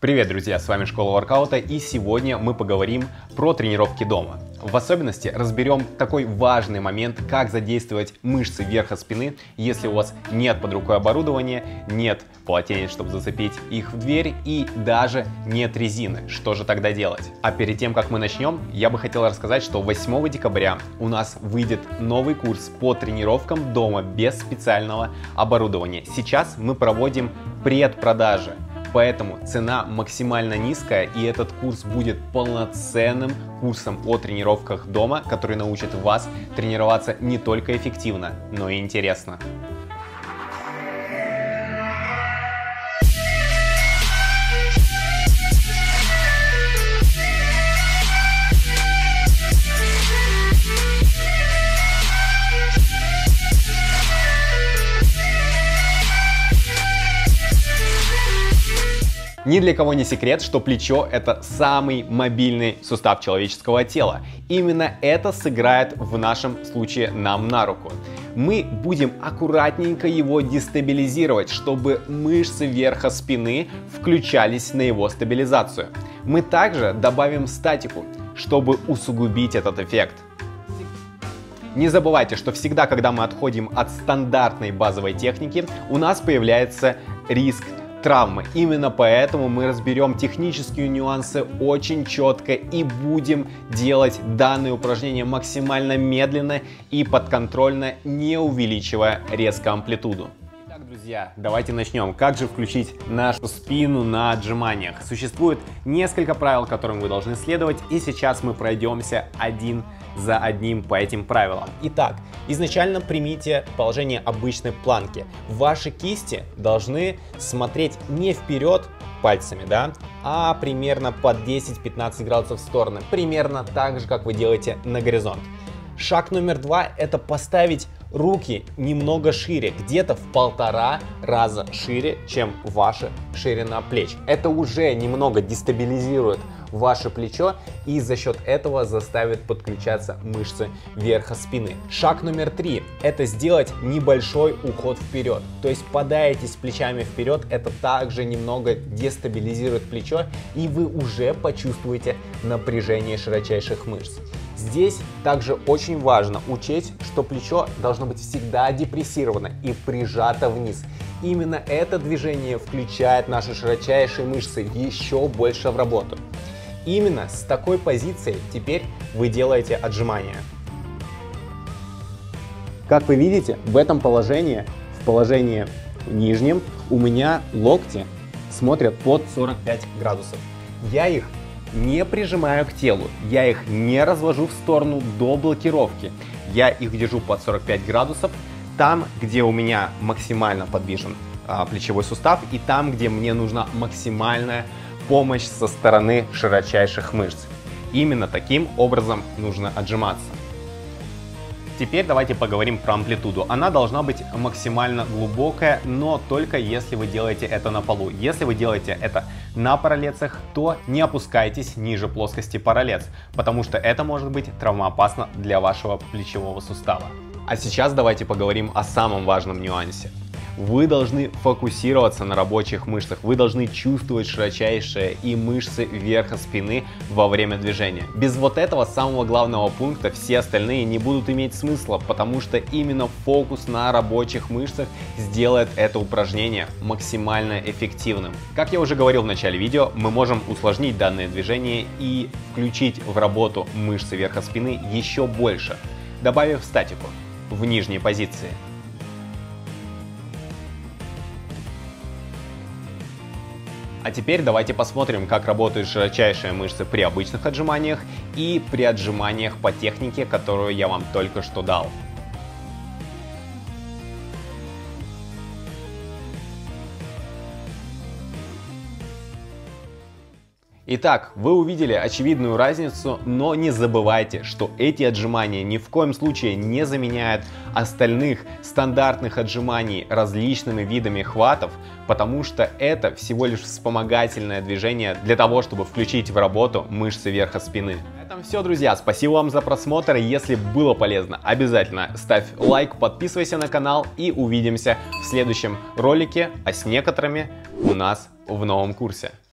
Привет, друзья! С вами Школа воркаута, и сегодня мы поговорим про тренировки дома. В особенности разберем такой важный момент, как задействовать мышцы верха спины, если у вас нет под рукой оборудования, нет полотенец, чтобы зацепить их в дверь, и даже нет резины. Что же тогда делать? А перед тем, как мы начнем, я бы хотел рассказать, что 8 декабря у нас выйдет новый курс по тренировкам дома без специального оборудования. Сейчас мы проводим предпродажи. Поэтому цена максимально низкая, и этот курс будет полноценным курсом о тренировках дома, который научит вас тренироваться не только эффективно, но и интересно. Ни для кого не секрет, что плечо — это самый мобильный сустав человеческого тела. Именно это сыграет в нашем случае нам на руку. Мы будем аккуратненько его дестабилизировать, чтобы мышцы верха спины включались на его стабилизацию. Мы также добавим статику, чтобы усугубить этот эффект. Не забывайте, что всегда, когда мы отходим от стандартной базовой техники, у нас появляется риск травмы. Именно поэтому мы разберем технические нюансы очень четко и будем делать данные упражнения максимально медленно и подконтрольно, не увеличивая резко амплитуду. Итак, друзья, давайте начнем. Как же включить нашу спину на отжиманиях? Существует несколько правил, которым вы должны следовать, и сейчас мы пройдемся один за одним по этим правилам. Итак, изначально примите положение обычной планки. Ваши кисти должны смотреть не вперед пальцами, да, а примерно под 10-15 градусов в стороны. Примерно так же, как вы делаете на горизонт. Шаг номер 2 — это поставить руки немного шире, где-то в 1,5 раза шире, чем ваша ширина плеч. Это уже немного дестабилизирует ваше плечо и за счет этого заставит подключаться мышцы верха спины. Шаг номер 3 — это сделать небольшой уход вперед. То есть подаетесь плечами вперед, это также немного дестабилизирует плечо, и вы уже почувствуете напряжение широчайших мышц. Здесь также очень важно учесть, что плечо должно быть всегда депрессировано и прижато вниз. Именно это движение включает наши широчайшие мышцы еще больше в работу. Именно с такой позиции теперь вы делаете отжимания. Как вы видите, в этом положении, в положении нижнем, у меня локти смотрят под 45 градусов. Я их не прижимаю к телу, я их не развожу в сторону до блокировки. Я их держу под 45 градусов, там, где у меня максимально подвижен плечевой сустав, и там, где мне нужна максимальная помощь со стороны широчайших мышц. Именно таким образом нужно отжиматься. Теперь давайте поговорим про амплитуду. Она должна быть максимально глубокая, но только если вы делаете это на полу. Если вы делаете это на параллецах, то не опускайтесь ниже плоскости параллец, потому что это может быть травмоопасно для вашего плечевого сустава. А сейчас давайте поговорим о самом важном нюансе. Вы должны фокусироваться на рабочих мышцах, вы должны чувствовать широчайшие и мышцы верха спины во время движения. Без вот этого самого главного пункта все остальные не будут иметь смысла, потому что именно фокус на рабочих мышцах сделает это упражнение максимально эффективным. Как я уже говорил в начале видео, мы можем усложнить данное движение и включить в работу мышцы верха спины еще больше, добавив статику в нижней позиции. А теперь давайте посмотрим, как работают широчайшие мышцы при обычных отжиманиях и при отжиманиях по технике, которую я вам только что дал. Итак, вы увидели очевидную разницу, но не забывайте, что эти отжимания ни в коем случае не заменяют остальных стандартных отжиманий различными видами хватов, потому что это всего лишь вспомогательное движение для того, чтобы включить в работу мышцы верха спины. На этом все, друзья. Спасибо вам за просмотр. Если было полезно, обязательно ставь лайк, подписывайся на канал и увидимся в следующем ролике, а с некоторыми у нас в новом курсе.